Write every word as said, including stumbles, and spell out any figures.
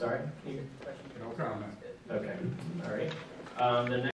sorry? You, No comment. okay, all right. Um, the next